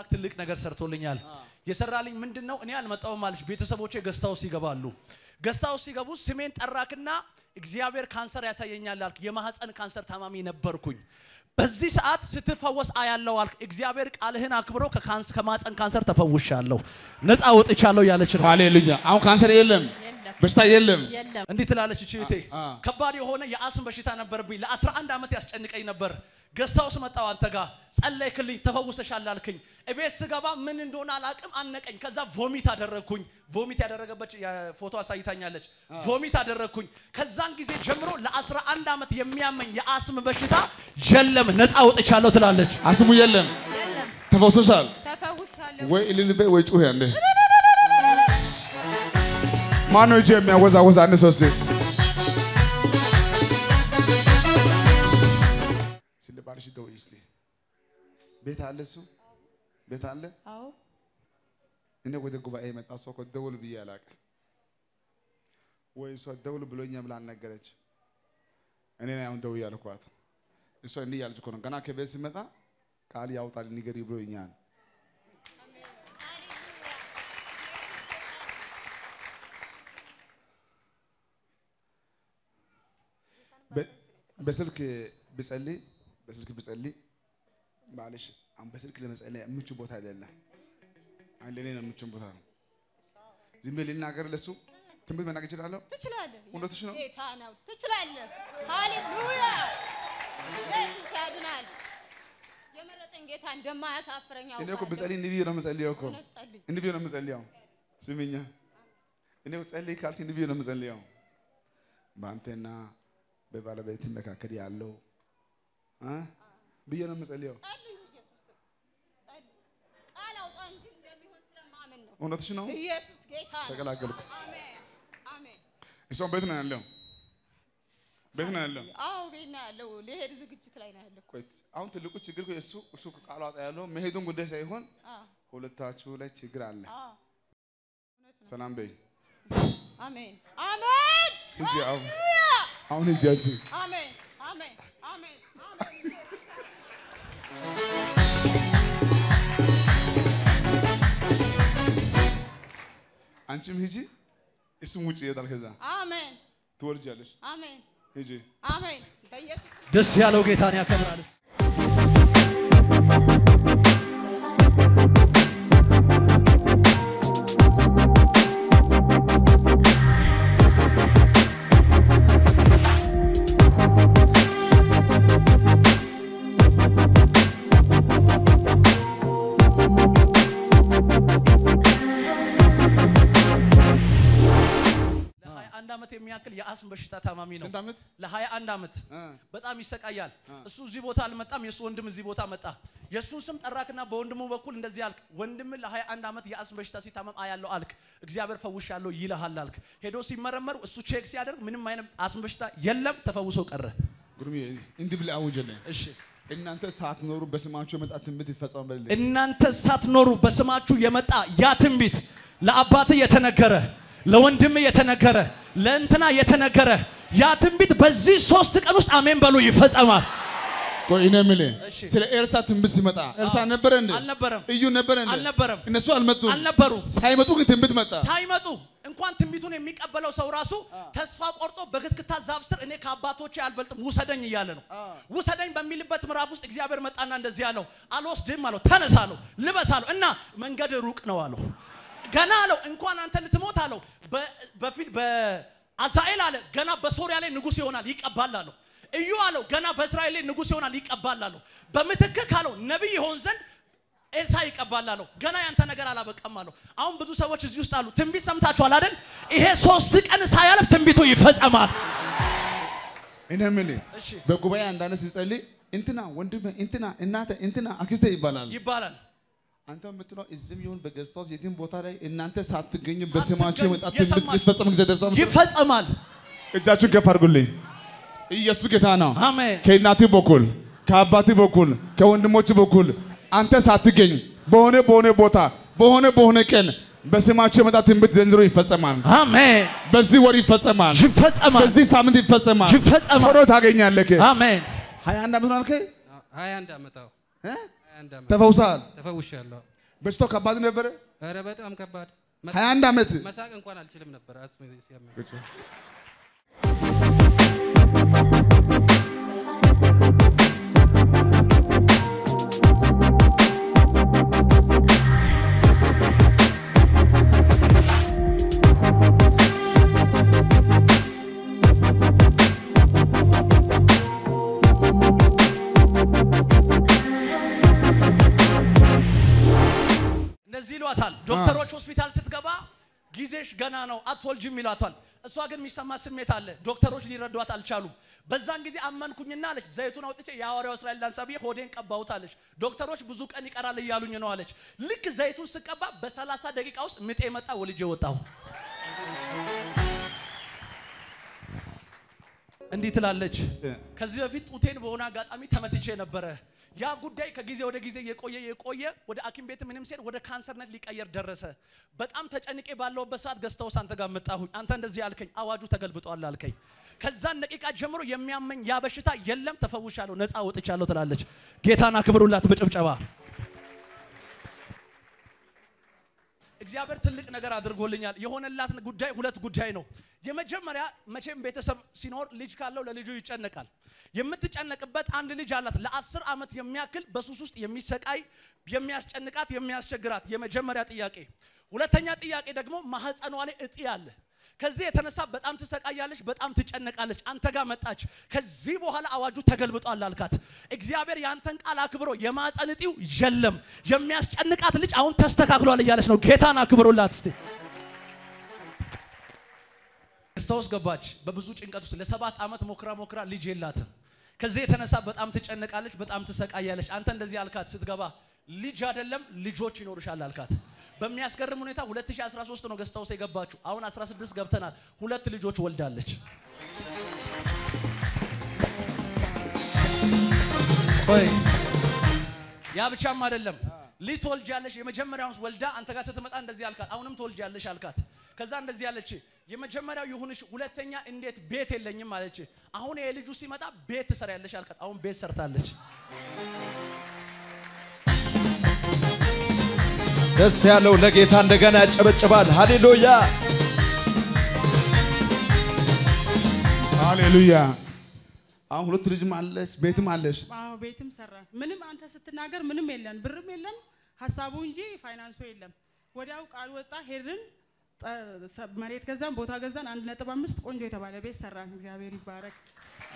አምላክ ትልቅ ነገር ሰርቶልኛል የሰራልኝ ምንድነው እኔ አልመጣው ማለሽ ቤተሰቦቼ ገስታው ሲገባሉ ገስታው ሲገቡ ስሜን ጠራክና እግዚአብሔር ካንሰር ያሳየኛል አልክ የማህፀን ካንሰር ታማሚ ነበርኩኝ በዚህ ሰዓት ስትፈወስ አያለው አልክ እግዚአብሔር ቃልህን አክብሮ ከማህፀን ካንሰር ተፈውሻለሁ ነፃ ወጥቻለሁ ያለች ነው ሃሌሉያ አሁን ካንሰር የለም በሽታ የለም እንዴ ትላለች እቺቴ ከባድ የሆነ የአስም በሽታ ነበርብኝ ለ11 አመት ያስጨንቀኝ ነበር ገስታውስ መጣው አንተ ጋር ጸለይክልኝ ተፈውሰሻል አልከኝ እቤት ስገባ ምን እንደሆነ አላቅም አነቀኝ ከዛ ቮሚት አደረኩኝ ቮሚት ያደረገበት ፎቶ አሳይታኛለች ቮሚት አደረኩኝ ከዛን ጊዜ ጀምሮ ለ11 አመት የሚያመኝ የአስም በሽታ የለም ነፃ ወጥቻለሁ ትላለች አስሙ የለም ተፈውሰሻል ወይ ልልበ ወይ ጩህ ያለ ማነው እጄ የሚያወዛወዝ አንድ ሰው ባልሽ ደውይስቲ ቤት አለ እሱ ቤት አለ አዎ እኔ ወደ ጉባኤ መጣ ሰው ደውል ብያላቀ ወይ ሰው ደውል ብሎኛ ብላ ነገረች እኔ ነው አሁን ደውይ ያልኳት እሱ እንዴ ያልኩ እኮ ነው ገና ከቤት ሲመጣ ቃል ያውጣል ንገሪ ብሎኛል በስልክ ብጸልይ معلش عم بسلك لمسألة مش بوتها دلنا عندنا مش بوتها زميلنا ناقر لسه تنبض من ناقر تشلاله تشلاله ولا تشنو إيه تانا تشلاله هاليلويا يسوع سادنا يا مرتين جيت عندما ما يسافرني إني أكو بسألي نبي يوم مسألي أكو نبي يوم مسألي يوم سمينيا إني مسألي كارتي نبي يوم مسألي يوم بانتنا ببالا بيتي مكاكري علو ها بيجنا مسألة. ونا تشنو؟ تقلا قلك. آمين. إيشون بيتنا اليوم. بيتنا اليوم. بيتنا لو ليه هذا زوجي تلاقينا هلا. كويس. أنت تلقوا تشجر كويس سو كقالات أيلو مهدون قديش أيهون. هو لتاشو لا تشجر عليه. سلام بي. آمين. آمين. نجي أو نجي أجي. آمين. آمين. آمين. أنتم هيجي اسمه وجهي هذا الكذا آمين تورجالش آمين هيجي آمين دس يا لو جيتاني يا كبران የሚያክል የአስም በሽታ ታማሚ ነው ለ21 አመት በጣም ይሰቃያል እሱ እዚህ ቦታ አልመጣም የሱ ወንድም እዚህ ቦታ መጣ የሱን ስም ጠራክና በወንድሙ በኩል እንደዚህ አልክ ወንድም ለ21 አመት የአስም በሽታ ሲታመም አያለው አልክ እግዚአብሔር ፈውሻለሁ ይልሃል አልክ ሄዶ ሲመረመር እሱ ቼክ ሲያደርግ ምንም አይነት አስም በሽታ የለም ተፈውሶ ቀረ ጉርሚ እንዲህ ብለ አውጀለ እሺ እናንተ ሳትኖሩ በስማችሁ የመጣ ትንቢት ይፈጸም በለ እናንተ ሳትኖሩ በስማችሁ የመጣ ያ ትንቢት ለአባቴ የተነገረ ለወንድም የተነገረ ለእንትና የተነገረ ያ ትንቢት በዚህ 3 ቀን ውስጥ አሜን በሉ ይፈጸማል ቆይ እኔ ምለ ስለ ኤልሳ ትንቢት ሲመጣ ኤልሳ ነበር እንዴ አልነበረም እዩ ነበር እንዴ አልነበረም እነሱ አልነበሩ ሳይመጡ ግን ትንቢት መጣ ሳይመጡ እንኳን ትንቢቱን የሚቀበለው ሰው ራሱ ተስፋ ቆርጦ በክትክታ ዛፍ ስር እኔ ከአባቶቼ አልበልጥም ውሰደኝ ይያለ ነው ውሰደኝ በሚልበት ምዕራፍ ውስጥ እግዚአብሔር መጣና እንደዚህ ያለው አልወስድም አለው ተነሳለው ልበሳለው እና መንገድ ሩቅ ነው አለው ገና አለው እንኳን አንተ ልትሞት አለው በፊት በአዛኤል አለ ገና በሶሪያ ላይ ንጉስ ይሆናል ይቀባል አለው እዩ አለው ገና በእስራኤል ላይ ንጉስ ይሆናል ይቀባል አለው በመተከ ካለው ነብይ ይሆን ዘንድ ኤልሳ ይቀባል አለው ገና ያንተ ነገር አላበቃም አለው አሁን ብዙ ሰዎች እዚህ ውስጥ አሉ ትንቢት ሰምታችኋል አይደል ይሄ 3 ቀን ሳያልፍ ትንቢቱ ይፈጸማል እኔ ምን እሺ በጉባኤ አንዳንድ ሲጸልይ እንትና ወንድም እንትና እናተ እንትና አክስቴ ይባላል አንተ የምትለው እዚህም ይሁን በገስታውስ የትም ቦታ ላይ እናንተ ሳትገኙ በስማችሁ የመጣ ትንቢት ይፈጸም ጊዜ ደርሷል ይፈጸማል እጃችሁን ከፍ አድርጉልኝ ኢየሱስ ጌታ ነው አሜን ከእናቱ በኩል ከአባቱ በኩል ከወንድሞቹ በኩል አንተ ሳትገኝ በሆነ ቦታ በሆነ ቀን በስማችሁ የመጣ ትንቢት ዘንድሮ ይፈጸማል አሜን በዚህ ወር ይፈጸማል በዚህ ሳምንት ይፈጸማል ሆኖ ታገኛለህ አሜን 21 አመት ነው አልከኝ 21 አመት ተፈውሳል ተፈውሻለሁ በሽታው ከባድ ነበር ኧረ በጣም ከባድ 21 ዓመት መሳቅ እንኳን አልችልም ነበር አስም ሲያመኝ ዶክተሮች ሆስፒታል ስትገባ ጊዜሽ ገና ነው አትወልጂም ይላታል እሷ ግን የሚሰማ ስሜት አለ ዶክተሮች ሊረዷት አልቻሉም በዛን ጊዜ አመንኩኝና አለች ዘይቱን አውጥቼ ያወራው እስራኤል ዳንሳቢዬ ሆዴን ቀባውት አለች ዶክተሮች ብዙ ቀን ይቀራል ይያሉኝ ነው አለች ልክ ዘይቱን ስቀባ በ30 ደቂቃ ውስጥ ምጤ መጣ ወልጄ ወጣሁ እንዴት ትላለች ከዚህ በፊት ጡቴን በሆነ አጋጣሚ ተመትቼ ነበር ያ ጉዳይ ከጊዜ ወደ ጊዜ የቆየ ወደ አኪም ቤት ምንም ሲል ወደ ካንሰርነት ሊቀየር ደረሰ በጣም ተጨንቄ ባለውበት ሰዓት ገዝተውስ አንተ ጋር መጣሁኝ አንተ እንደዚህ አልከኝ አዋጁ ተገልብጧል አልከኝ ከዛን ደቂቃ ጀምሮ የሚያመኝ ያ በሽታ የለም ተፈውሻለሁ ነፃ ወጥቻለሁ ትላለች ጌታና ክብሩላት በጭብጨባ እግዚአብሔር ትልቅ ነገር አድርጎልኛል የሆነላት ጉዳይ ሁለት ጉዳይ ነው የመጀመሪያ መቼም ቤተሰብ ሲኖር ልጅ ካለው ለልጁ ይጨነቃል የምትጨነቅበት አንድ ልጅ አላት ለ10 አመት የሚያክል በሱስ ውስጥ የሚሰቃይ የሚያስጨንቃት የሚያስቸግራት የመጀመሪያ ጥያቄ ሁለተኛ ጥያቄ ደግሞ ማህፀኗ ላይ እጢ አለ ከዚህ የተነሳ በጣም ትሰቃያለች በጣም ትጨነቃለች አንተ ጋር መጣች ከዚህ በኋላ አዋጁ ተገልብጧል አልካት እግዚአብሔር ያንተን ቃል አክብሮ የማህፀን እጢው የለም የሚያስጨንቃት ልጅ አሁን ተስተካክሏል እያለች ነው ጌታና አክብሮላት እስቲ ክርስቶስ ገባች በብዙ ጭንቀት ውስጥ ለ7 አመት ሞክራ ልጅ የላትም ከዚህ የተነሳ በጣም ትጨነቃለች በጣም ትሰቃያለች አንተ እንደዚህ አልካት ስትገባ ልጅ አይደለም ልጆች ይኖርሻል አልካት በሚያስገርም ሁኔታ 2013 ነው ገስታውስ የገባችሁ አሁን 16 ገብተናል ሁለት ልጆች ወልዳለች ወይ ያ ብቻም አይደለም ልጅ ትወልጃለሽ የመጀመሪያውን ወልዳ አንተ ጋር ስትመጣ እንደዚህ አልካት አሁንም ትወልጃለሽ አልካት ከዛ እንደዚህ ያለች የመጀመሪያው ይሁንሽ ሁለተኛ እንዴት ቤት የለኝም አለች አሁን የልጁ ሲመጣ ቤት ትሰራያለሽ አልካት አሁን ቤት ሰርታለች ደስ ያለው ለጌታ እንደገና ያጨበጭባል ሃሌሉያ ሃሌሉያ አሁን ሁለት ልጅ ማለች ቤትም አለሽ አዎ ቤትም ሰራ ምንም አንተ ስትናገር ምንም የለም ብርም የለም ሐሳቡ እንጂ ፋይናንሱ የለም ወዲያው ቃል ወጣ ሄድን መሬት ገዛን ቦታ ገዛን 1.5 ቆንጆ የተባለ ቤት ሰራን እግዚአብሔር ይባረክ